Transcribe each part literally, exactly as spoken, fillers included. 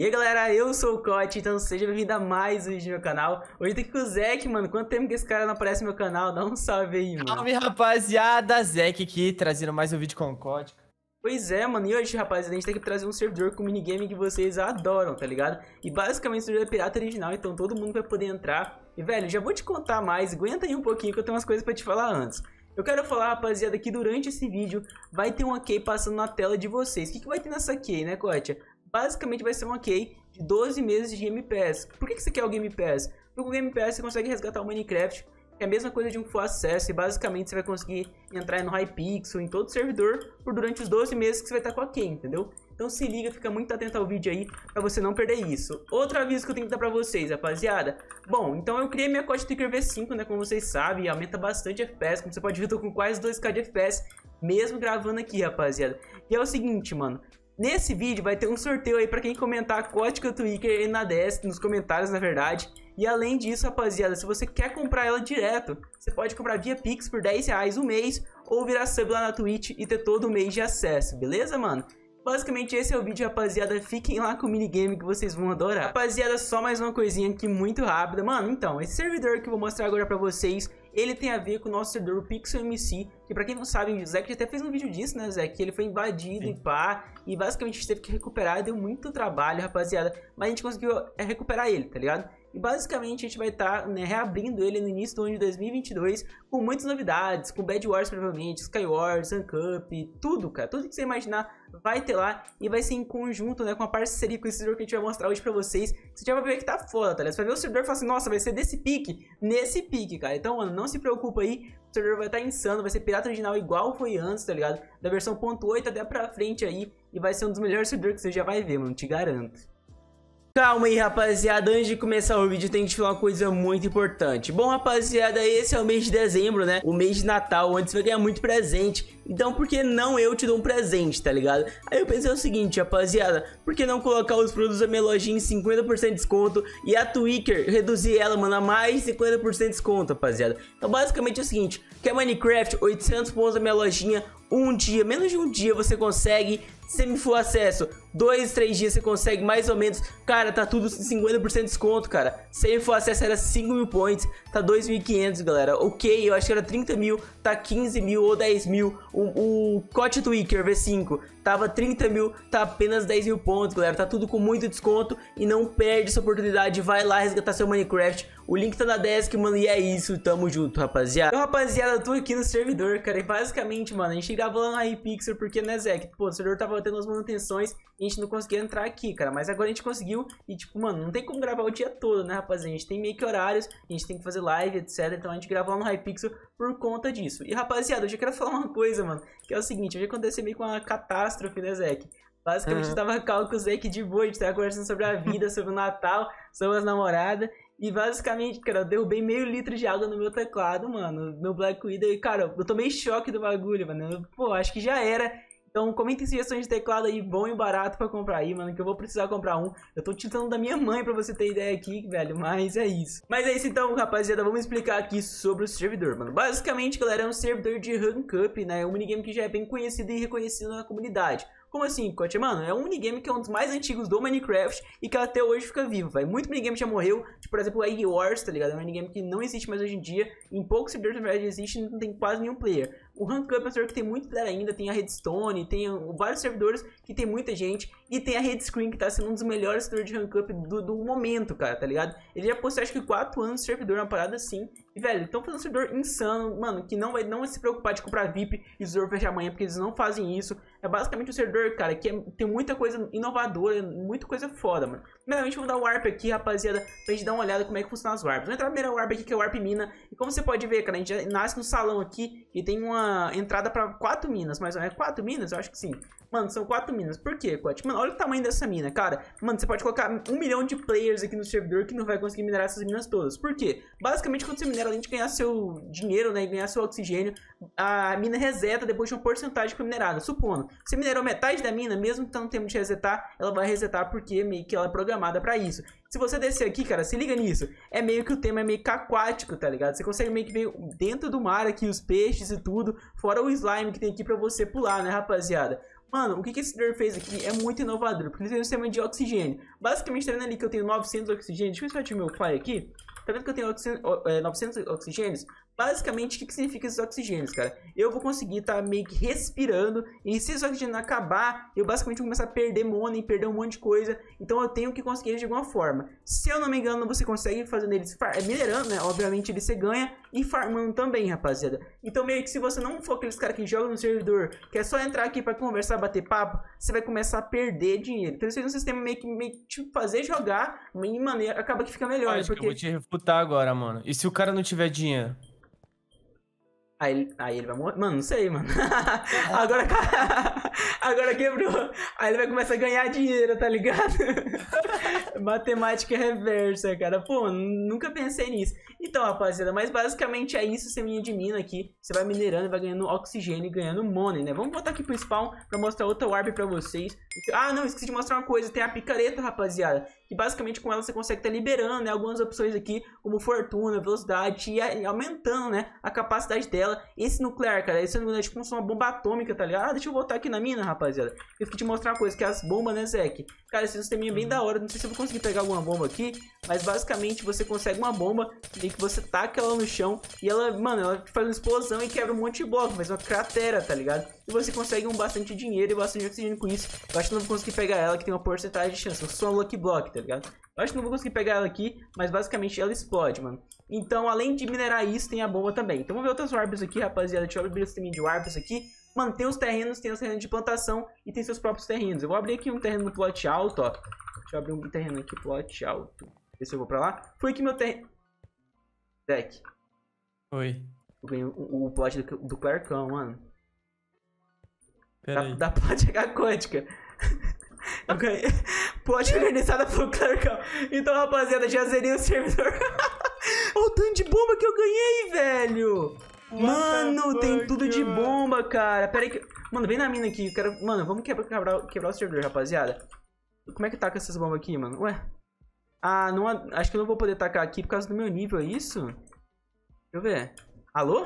E aí galera, eu sou o Cote, então seja bem-vindo a mais um vídeo no meu canal. Hoje tô aqui com o Zek, mano. Quanto tempo que esse cara não aparece no meu canal? Dá um salve aí, mano. Salve rapaziada, Zek aqui, trazendo mais um vídeo com o Cote. Pois é, mano, e hoje, rapaziada, a gente tem que trazer um servidor com minigame que vocês adoram, tá ligado? E basicamente o servidor é pirata original, então todo mundo vai poder entrar. E velho, já vou te contar mais, aguenta aí um pouquinho que eu tenho umas coisas pra te falar antes. Eu quero falar, rapaziada, que durante esse vídeo vai ter uma key passando na tela de vocês. O que, que vai ter nessa key, né, Cote? Basicamente vai ser uma key de doze meses de Game Pass. Por que, que você quer o Game Pass? Porque com o Game Pass você consegue resgatar o Minecraft, que é a mesma coisa de um full acesso, e basicamente você vai conseguir entrar no Hypixel, em todo servidor, por durante os doze meses que você vai estar com a key, entendeu? Então se liga, fica muito atento ao vídeo aí, pra você não perder isso. Outro aviso que eu tenho que dar pra vocês, rapaziada. Bom, então eu criei minha Cote Tweaker V cinco, né, como vocês sabem, e aumenta bastante F P S. Como você pode ver, eu tô com quase dois K de F P S, mesmo gravando aqui, rapaziada. E é o seguinte, mano. Nesse vídeo vai ter um sorteio aí pra quem comentar Cote Tweaker na D S, nos comentários, na verdade. E além disso, rapaziada, se você quer comprar ela direto, você pode comprar via Pix por dez reais um mês, ou virar sub lá na Twitch e ter todo o mês de acesso, beleza, mano? Basicamente esse é o vídeo, rapaziada. Fiquem lá com o minigame que vocês vão adorar. Rapaziada, só mais uma coisinha aqui muito rápida. Mano, então, esse servidor que eu vou mostrar agora pra vocês, ele tem a ver com o nosso servidor, o Pixel M C. Que pra quem não sabe, o Zek até fez um vídeo disso, né, Zek? Que ele foi invadido. Sim. E pá. E basicamente a gente teve que recuperar. Deu muito trabalho, rapaziada. Mas a gente conseguiu recuperar ele, tá ligado? E basicamente a gente vai estar, né, reabrindo ele no início do ano de dois mil e vinte e dois com muitas novidades, com Bed Wars provavelmente, Skywars, Rank-Up, tudo, cara. Tudo que você imaginar vai ter lá e vai ser em conjunto, né, com a parceria com esse servidor que a gente vai mostrar hoje pra vocês. Você já vai ver que tá foda, tá ligado? Você vai ver o servidor e falar assim, nossa, vai ser desse pique, nesse pique, cara. Então, mano, não se preocupa aí, o servidor vai estar insano, vai ser pirata original igual foi antes, tá ligado? Da versão ponto oito até pra frente aí, e vai ser um dos melhores servidores que você já vai ver, mano, te garanto. Calma aí, rapaziada, antes de começar o vídeo tem que te falar uma coisa muito importante. Bom, rapaziada, esse é o mês de dezembro, né? O mês de Natal, onde você vai ganhar muito presente. Então por que não eu te dou um presente, tá ligado? Aí eu pensei o seguinte, rapaziada, por que não colocar os produtos da minha lojinha em cinquenta por cento de desconto e a Tweaker reduzir ela, mano, a mais de cinquenta por cento de desconto, rapaziada? Então basicamente é o seguinte, quer Minecraft, oitocentos pontos da minha lojinha, um dia, menos de um dia você consegue semi-full acesso, dois, três dias você consegue mais ou menos, cara, tá tudo cinquenta por cento de desconto, cara. Semi-full acesso era cinco mil points, tá dois mil e quinhentos, galera. Ok, eu acho que era trinta mil, tá quinze mil ou dez mil. O, o Cote Tweaker V cinco tava trinta mil, tá apenas dez mil pontos, galera. Tá tudo com muito desconto e não perde essa oportunidade. Vai lá resgatar seu Minecraft. O link tá na desk, mano, e é isso, tamo junto, rapaziada. Então, rapaziada, eu tô aqui no servidor, cara, e basicamente, mano, a gente gravou lá no Hypixel porque, né, Zek, pô, o servidor tava tendo as manutenções e a gente não conseguia entrar aqui, cara, mas agora a gente conseguiu e, tipo, mano, não tem como gravar o dia todo, né, rapaziada, a gente tem meio que horários, a gente tem que fazer live, etc, então a gente gravou lá no Hypixel por conta disso. E, rapaziada, eu já quero falar uma coisa, mano, que é o seguinte, hoje aconteceu meio com uma catástrofe, né, Zek? Basicamente, uhum. Eu tava calmo com o Zek de boa, a gente tava conversando sobre a vida, sobre o Natal, sobre as namoradas. E basicamente, cara, eu derrubei meio litro de água no meu teclado, mano, no Black Widow. E, cara, eu tomei choque do bagulho, mano. Eu, pô, acho que já era. Então, comentem sugestões de teclado aí, bom e barato pra comprar aí, mano, que eu vou precisar comprar um. Eu tô tentando da minha mãe pra você ter ideia aqui, velho, mas é isso. Mas é isso então, rapaziada, vamos explicar aqui sobre o servidor, mano. Basicamente, galera, é um servidor de Rank Up, né, um minigame que já é bem conhecido e reconhecido na comunidade. Como assim, Cote? Mano, é um minigame que é um dos mais antigos do Minecraft e que até hoje fica vivo, vai. Muito minigame já morreu, tipo, por exemplo, o Egg Wars, tá ligado? É um minigame que não existe mais hoje em dia, em poucos servidores na verdade existe e não tem quase nenhum player. O Rank Up é um servidor que tem muito player ainda, tem a Redstone, tem vários servidores que tem muita gente e tem a Red Screen, que tá sendo um dos melhores servidores de Rank Up do, do momento, cara, tá ligado? Ele já postou acho que quatro anos de servidor, uma parada assim. E, velho, estão fazendo um servidor insano, mano, que não vai, não vai se preocupar de comprar V I P e o servidor fechar amanhã, porque eles não fazem isso. É basicamente um servidor, cara, que é, tem muita coisa inovadora, muita coisa foda, mano. Primeiramente, vou dar o Warp aqui, rapaziada, pra gente dar uma olhada como é que funciona as Warps. Vou entrar na primeira Warp aqui, que é o Warp Mina. E como você pode ver, cara, a gente já nasce no salão aqui e tem uma entrada pra quatro minas, mas é quatro minas? Eu acho que sim. Mano, são quatro minas. Por quê, Cote? Mano, olha o tamanho dessa mina, cara. Mano, você pode colocar um milhão de players aqui no servidor que não vai conseguir minerar essas minas todas. Por quê? Basicamente, quando você minera, além de ganhar seu dinheiro, né, e ganhar seu oxigênio, a mina reseta depois de uma porcentagem que foi minerada. Supondo, você minerou metade da mina, mesmo que não tenha de resetar, ela vai resetar porque meio que ela é programada pra isso. Se você descer aqui, cara, se liga nisso. É meio que o tema é meio que aquático, tá ligado? Você consegue meio que ver dentro do mar aqui os peixes e tudo, fora o slime que tem aqui pra você pular, né, rapaziada? Mano, o que, que esse servidor fez aqui é muito inovador, porque ele tem um sistema de oxigênio. Basicamente, tá vendo ali que eu tenho novecentos oxigênios? Deixa eu ver se eu ativo meu fly aqui. Tá vendo que eu tenho novecentos oxigênios? Basicamente, o que, que significa esses oxigênios, cara? Eu vou conseguir estar tá meio que respirando, e se esse oxigênio acabar, eu basicamente vou começar a perder money, perder um monte de coisa. Então eu tenho que conseguir eles de alguma forma. Se eu não me engano, você consegue fazer eles minerando, né? Obviamente ele você ganha, e farmando também, rapaziada. Então meio que se você não for aqueles caras que jogam no servidor, que é só entrar aqui pra conversar, bater papo, você vai começar a perder dinheiro. Então isso é um sistema meio que, meio que tipo, fazer jogar, e maneira, acaba que fica melhor. Acho porque... que eu vou te refutar agora, mano. E se o cara não tiver dinheiro? Aí ele, aí ele vai morrer. Mano, não sei, mano. agora, agora quebrou. Aí ele vai começar a ganhar dinheiro, tá ligado? Matemática reversa, cara. Pô, nunca pensei nisso. Então, rapaziada, mas basicamente é isso, seminha de mina aqui. Você vai minerando e vai ganhando oxigênio e ganhando money, né? Vamos voltar aqui pro spawn pra mostrar outra warp pra vocês. Ah, não, esqueci de mostrar uma coisa. Tem a picareta, rapaziada. Que basicamente com ela você consegue estar tá liberando, né, algumas opções aqui, como fortuna, velocidade, e aumentando, né, a capacidade dela. Esse nuclear, cara, esse é tipo uma bomba atômica, tá ligado? Ah, deixa eu voltar aqui na mina, rapaziada. Eu fiquei te mostrar uma coisa, que é as bombas, né, Zek? Cara, esse sisteminha é bem da hora. Não sei se eu vou conseguir pegar alguma bomba aqui, mas basicamente você consegue uma bomba e que você taca ela no chão e ela, mano, ela faz uma explosão e quebra um monte de bloco, faz uma cratera, tá ligado? E você consegue um bastante dinheiro e bastante oxigênio com isso. Eu acho que não vou conseguir pegar ela, que tem uma porcentagem de chance. Eu sou um Lucky Block, tá ligado? Eu acho que não vou conseguir pegar ela aqui, mas basicamente ela explode, mano. Então, além de minerar isso, tem a bomba também. Então, vamos ver outras warps aqui, rapaziada. Deixa eu abrir o sistema de warps aqui. Mano, tem os terrenos, tem os terrenos de plantação e tem seus próprios terrenos. Eu vou abrir aqui um terreno no plot alto, ó. Deixa eu abrir um terreno aqui, plot alto. Ver se eu vou pra lá. Foi aqui meu terreno. Deck. Oi. Eu ganhei o, o plot do, do Clarkão, mano. Pera da, aí. da plot H quântica. Eu ganhei. Plot organizada pelo Clarkão. Então, rapaziada, já zerei o servidor. Olha o tanto de bomba que eu ganhei, velho. Mano, tem tudo de bomba, cara. Pera aí que... Mano, vem na mina aqui. Eu quero... Mano, vamos quebrar, quebrar, quebrar o servidor, rapaziada. Como é que taca essas bombas aqui, mano? Ué. Ah, não... Acho que eu não vou poder tacar aqui por causa do meu nível, é isso? Deixa eu ver. Alô?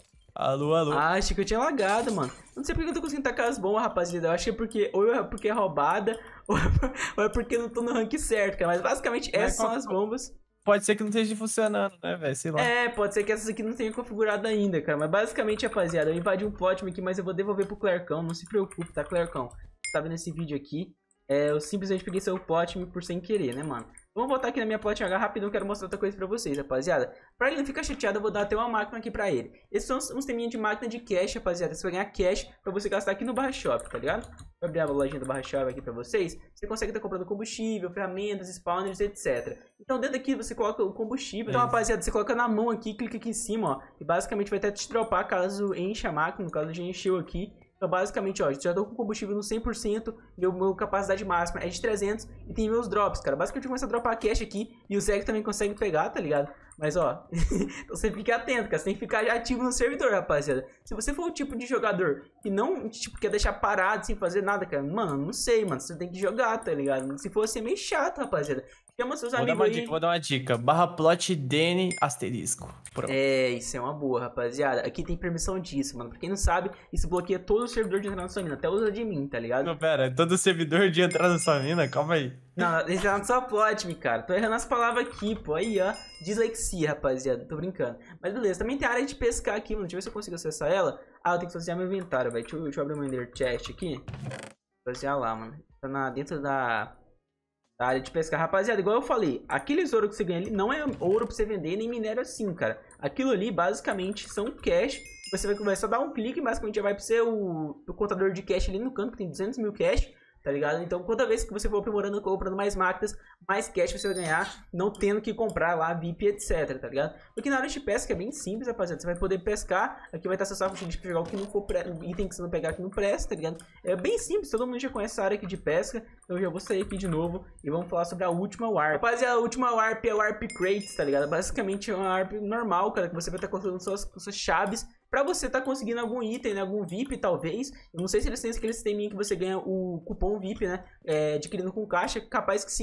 Alô, alô. Ah, achei que eu tinha lagado, mano. Não sei porque eu tô conseguindo tacar as bombas, rapaziada. Eu acho que é porque... Ou é porque é roubada, ou é, ou é porque eu não tô no rank certo, cara. Mas basicamente essas são as bombas. Pode ser que não esteja funcionando, né, velho? Sei lá. É, pode ser que essas aqui não tenham configurado ainda, cara. Mas basicamente, rapaziada, eu invadi um plot aqui, mas eu vou devolver pro Clarkão. Não se preocupe, tá, Clarkão? Você tá vendo esse vídeo aqui? É, eu simplesmente peguei seu plot por sem querer, né, mano? Vamos voltar aqui na minha plot H rapidão, eu quero mostrar outra coisa pra vocês, rapaziada. Pra ele não ficar chateado, eu vou dar até uma máquina aqui pra ele. Esses são uns teminhos de máquina de cash, rapaziada. Você vai ganhar cash pra você gastar aqui no Barra Shop, tá ligado? Vou abrir a lojinha do Barra Shop aqui pra vocês. Você consegue estar comprando combustível, ferramentas, spawners, etcétera. Então dentro aqui você coloca o combustível. Então, rapaziada, você coloca na mão aqui, clica aqui em cima, ó. E basicamente vai até te dropar caso encha a máquina, no caso já encheu aqui. Então, basicamente, ó, já tô com combustível no cem por cento, meu, meu capacidade máxima é de trezentos e tem meus drops, cara. Basicamente, eu começo a dropar cash aqui e o Zek também consegue pegar, tá ligado? Mas, ó, então você fica atento, cara. Você tem que ficar ativo no servidor, rapaziada. Se você for o tipo de jogador que não, tipo, quer deixar parado sem fazer nada, cara, mano, não sei, mano. Você tem que jogar, tá ligado? Se for, ser meio chato, rapaziada. Chama seus vou amigos dar uma aí. dica, vou dar uma dica. Barra plot D N asterisco. Pronto. É, isso é uma boa, rapaziada. Aqui tem permissão disso, mano. Pra quem não sabe, isso bloqueia todo o servidor de entrar na sua mina. Até os admin, tá ligado? Não, pera, todo servidor de entrar na sua mina? Calma aí. Não, esse é na sua plot, me cara. Tô errando as palavras aqui, pô. Aí, ó. Dislexia, rapaziada. Tô brincando. Mas beleza, também tem a área de pescar aqui, mano. Deixa eu ver se eu consigo acessar ela. Ah, eu tenho que fazer meu inventário, velho. Deixa, deixa eu abrir meu Ender Chest aqui. Vou fazer lá, mano. Tá na, dentro da... da área de pescar, rapaziada, igual eu falei, aqueles ouro que você ganha ali não é ouro pra você vender, nem minério assim, cara. Aquilo ali, basicamente, são cash. Você vai começar a dar um clique, basicamente já vai pro seu o contador de cash ali no canto, que tem duzentos mil cash, tá ligado? Então, toda vez que você for aprimorando, comprando mais máquinas, mais cash você vai ganhar, não tendo que comprar lá V I P, etc, tá ligado? Porque na área de pesca é bem simples, rapaziada. Você vai poder pescar, aqui vai estar seu saco de lixo pra jogar o que não for pre... item que você não pegar que não presta, tá ligado? É bem simples, todo mundo já conhece essa área aqui de pesca. Então eu já vou sair aqui de novo e vamos falar sobre a última warp. Rapaziada, a última warp é a warp crates, tá ligado? Basicamente é uma warp normal, cara, que você vai estar construindo suas, suas chaves pra você tá conseguindo algum item, né? Algum V I P, talvez. Eu não sei se eles têm aquele sisteminha que você ganha o cupom V I P, né? É, adquirindo com caixa. Capaz que sim.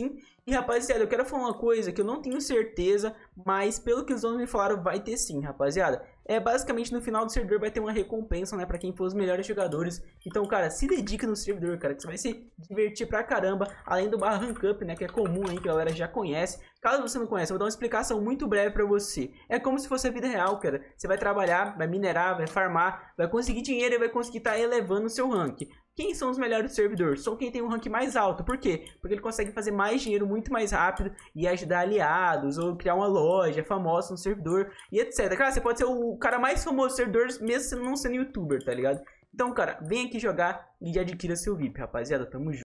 E rapaziada, eu quero falar uma coisa que eu não tenho certeza, mas pelo que os donos me falaram, vai ter sim, rapaziada. É basicamente no final do servidor vai ter uma recompensa, né, pra quem for os melhores jogadores. Então, cara, se dedica no servidor, cara, que você vai se divertir pra caramba. Além do barra rank up, né, que é comum aí, que a galera já conhece. Caso você não conheça, eu vou dar uma explicação muito breve pra você. É como se fosse a vida real, cara. Você vai trabalhar, vai minerar, vai farmar, vai conseguir dinheiro e vai conseguir estar elevando o seu rank. Quem são os melhores do servidor? São quem tem um rank mais alto. Por quê? Porque ele consegue fazer mais dinheiro muito mais rápido e ajudar aliados, ou criar uma loja famosa no servidor e etcétera. Cara, você pode ser o cara mais famoso do servidor mesmo não sendo youtuber, tá ligado? Então, cara, vem aqui jogar e adquira seu V I P, rapaziada. Tamo junto.